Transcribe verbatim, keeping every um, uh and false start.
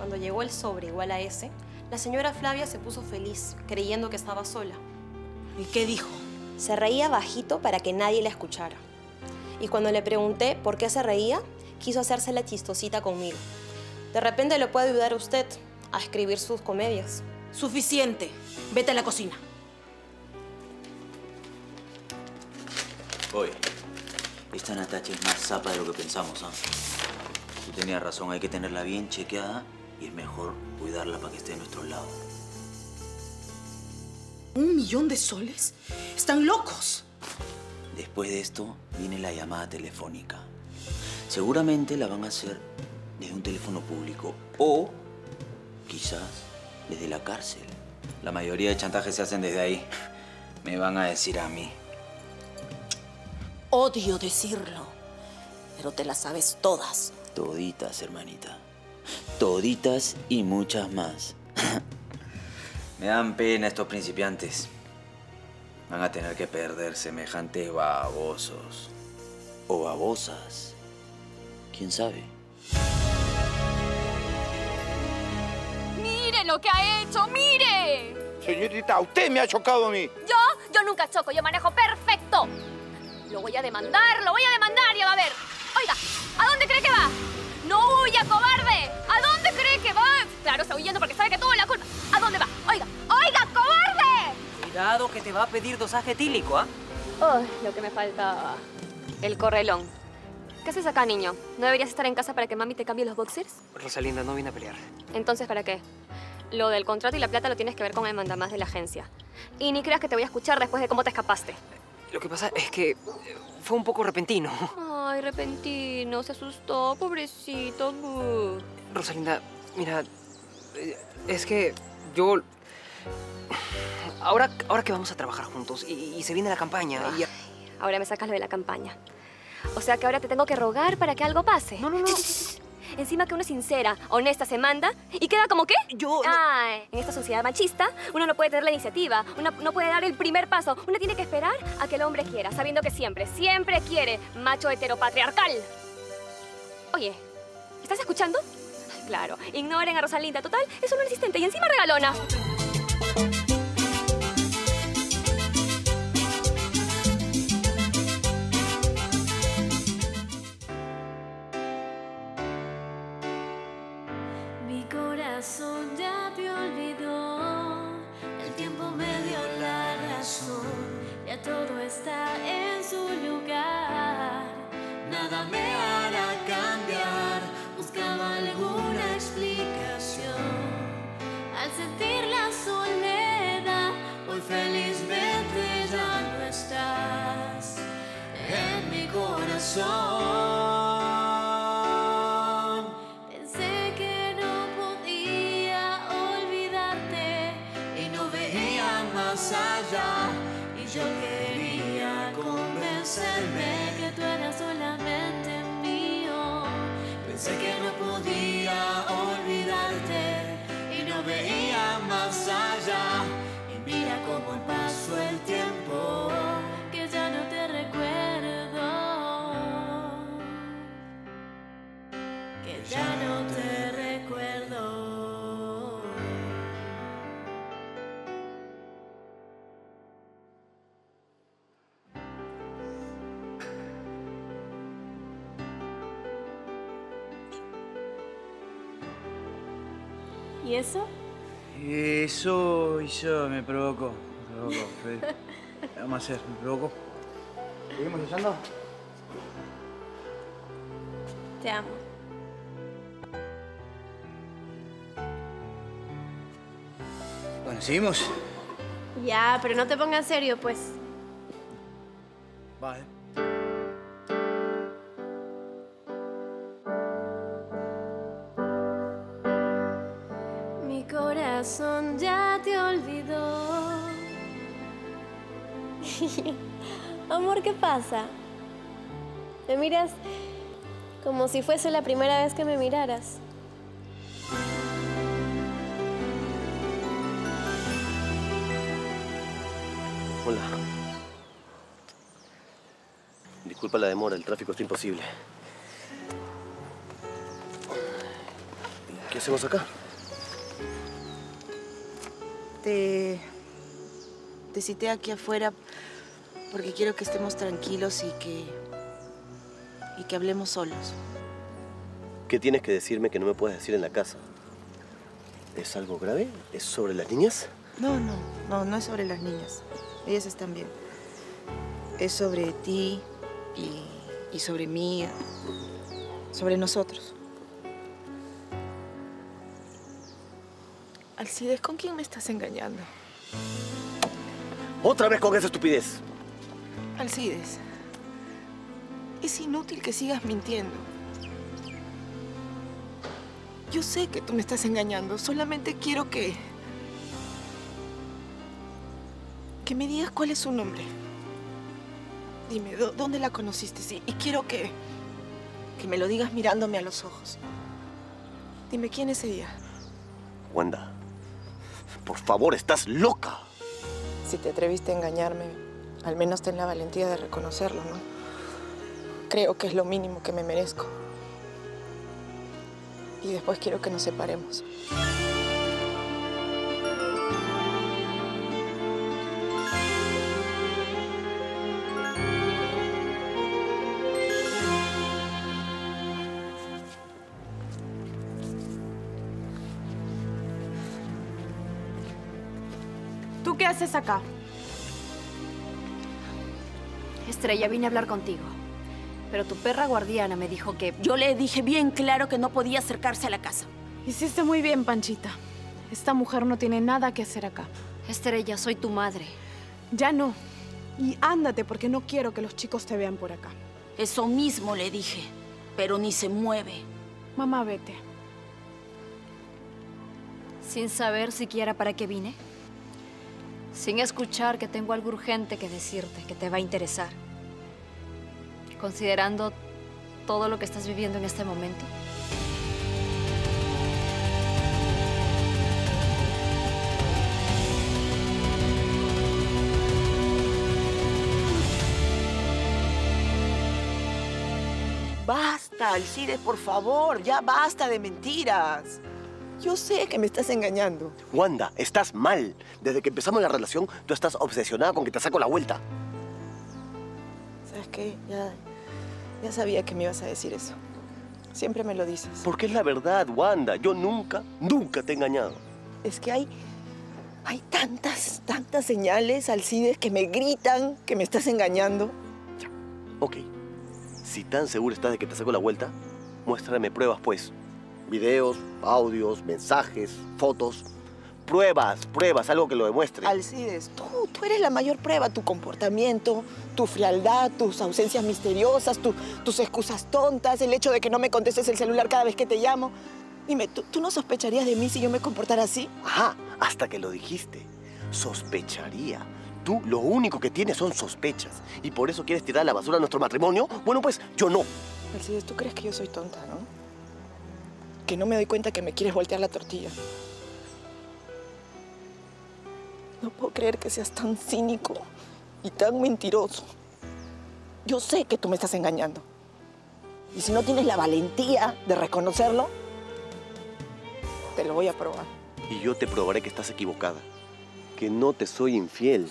Cuando llegó el sobre igual a ese, la señora Flavia se puso feliz, creyendo que estaba sola. ¿Y qué dijo? Se reía bajito para que nadie la escuchara. Y cuando le pregunté por qué se reía, quiso hacerse la chistosita conmigo. De repente le puede ayudar a usted a escribir sus comedias. Suficiente. Vete a la cocina. Oye, esta Natacha es más zapa de lo que pensamos, ¿ah? Tú tenías razón, hay que tenerla bien chequeada y es mejor cuidarla para que esté a nuestro lado. ¿Un millón de soles? ¡Están locos! Después de esto, viene la llamada telefónica. Seguramente la van a hacer desde un teléfono público o quizás desde la cárcel. La mayoría de chantajes se hacen desde ahí. Me van a decir a mí. Odio decirlo, pero te las sabes todas. Toditas, hermanita. Toditas y muchas más. Me dan pena estos principiantes. Van a tener que perder semejantes babosos. O babosas. ¿Quién sabe? ¡Mire lo que ha hecho! ¡Mire! Señorita, usted me ha chocado a mí. ¿Yo? Yo nunca choco, yo manejo perfecto. Lo voy a demandar, lo voy a demandar, ya va a ver. Oiga, ¿a dónde cree que va? ¡No huya, cobarde! ¿A dónde cree que va? Claro, está huyendo porque sabe que tuvo la culpa. ¿A dónde va? Oiga, oiga, cobarde. Cuidado que te va a pedir dosaje etílico, ¿ah? Oh, lo que me faltaba. El correlón. ¿Qué haces acá, niño? ¿No deberías estar en casa para que mami te cambie los boxers? Rosalinda, no vine a pelear. Entonces, ¿para qué? Lo del contrato y la plata lo tienes que ver con el mandamás de la agencia. Y ni creas que te voy a escuchar después de cómo te escapaste. Lo que pasa es que fue un poco repentino. Ay, repentino. Se asustó, pobrecito. Uh. Rosalinda, mira, es que yo... Ahora, ahora que vamos a trabajar juntos y, y se viene la campaña... Ay, y... Ahora me sacas lo de la campaña. O sea que ahora te tengo que rogar para que algo pase. No, no, no. Encima que uno es sincera, honesta, se manda y queda como ¿qué? Yo... No... Ah, en esta sociedad machista, uno no puede tener la iniciativa, uno no puede dar el primer paso. Uno tiene que esperar a que el hombre quiera, sabiendo que siempre, siempre quiere macho heteropatriarcal. Oye, ¿estás escuchando? Claro, ignoren a Rosalinda. Total, es una insistente y encima regalona. Ya te olvidó, el tiempo me dio la razón, ya todo está en su lugar, nada me hará cambiar, buscaba alguna explicación, al sentir la soledad, hoy felizmente ya no estás en mi corazón. Allá, y yo quería convencerme que tú eras solamente mío. Pensé que no podía olvidarte y no veía más allá. Y mira cómo pasó el tiempo, que ya no te recuerdo, que ya no te recuerdo. ¿Y eso? Eso, eso me provocó. Me provocó, Fede. ¿Qué vamos a hacer? Me provocó. ¿Seguimos echando? Te amo. Bueno, ¿seguimos? Ya, pero no te pongas serio, pues. Vale. Mi corazón ya te olvidó. Amor, ¿qué pasa? Me miras como si fuese la primera vez que me miraras. Hola. Disculpa la demora, el tráfico está imposible. ¿Qué hacemos acá? Te... Te cité aquí afuera porque quiero que estemos tranquilos y que... y que hablemos solos. ¿Qué tienes que decirme que no me puedes decir en la casa? ¿Es algo grave? ¿Es sobre las niñas? No, no, no, no es sobre las niñas. Ellas están bien. Es sobre ti y, y sobre mí, sobre nosotros. Alcides, ¿con quién me estás engañando? ¡Otra vez con esa estupidez! Alcides, es inútil que sigas mintiendo. Yo sé que tú me estás engañando, solamente quiero que... que me digas cuál es su nombre. Dime, ¿dónde la conociste? Sí, y quiero que... que me lo digas mirándome a los ojos. Dime, ¿quién es ella? Wanda, por favor, estás loca. Si te atreviste a engañarme, al menos ten la valentía de reconocerlo, ¿no? Creo que es lo mínimo que me merezco. Y después quiero que nos separemos. ¿Tú qué haces acá? Estrella, vine a hablar contigo. Pero tu perra guardiana me dijo que... Yo le dije bien claro que no podía acercarse a la casa. Hiciste muy bien, Panchita. Esta mujer no tiene nada que hacer acá. Estrella, soy tu madre. Ya no. Y ándate, porque no quiero que los chicos te vean por acá. Eso mismo le dije, pero ni se mueve. Mamá, vete. Sin saber siquiera para qué vine. Sin escuchar que tengo algo urgente que decirte, que te va a interesar. Considerando todo lo que estás viviendo en este momento. Basta, Alcides, por favor. Ya basta de mentiras. Yo sé que me estás engañando. Wanda, estás mal. Desde que empezamos la relación, tú estás obsesionada con que te saco la vuelta. ¿Sabes qué? Ya, ya sabía que me ibas a decir eso. Siempre me lo dices. Porque es la verdad, Wanda. Yo nunca, nunca te he engañado. Es que hay... hay tantas, tantas señales, Alcides, que me gritan que me estás engañando. Ok. Si tan segura estás de que te saco la vuelta, muéstrame pruebas, pues. Videos, audios, mensajes, fotos. Pruebas, pruebas, algo que lo demuestre. Alcides, tú, tú eres la mayor prueba. Tu comportamiento, tu frialdad, tus ausencias misteriosas, tu, tus excusas tontas, el hecho de que no me contestes el celular cada vez que te llamo. Dime, ¿tú, ¿tú no sospecharías de mí si yo me comportara así? Ajá, hasta que lo dijiste. Sospecharía. Tú lo único que tienes son sospechas. ¿Y por eso quieres tirar a la basura nuestro matrimonio? Bueno, pues yo no. Alcides, tú crees que yo soy tonta, ¿no? Que no me doy cuenta que me quieres voltear la tortilla. No puedo creer que seas tan cínico y tan mentiroso. Yo sé que tú me estás engañando. Y si no tienes la valentía de reconocerlo, te lo voy a probar. Y yo te probaré que estás equivocada. Que no te soy infiel.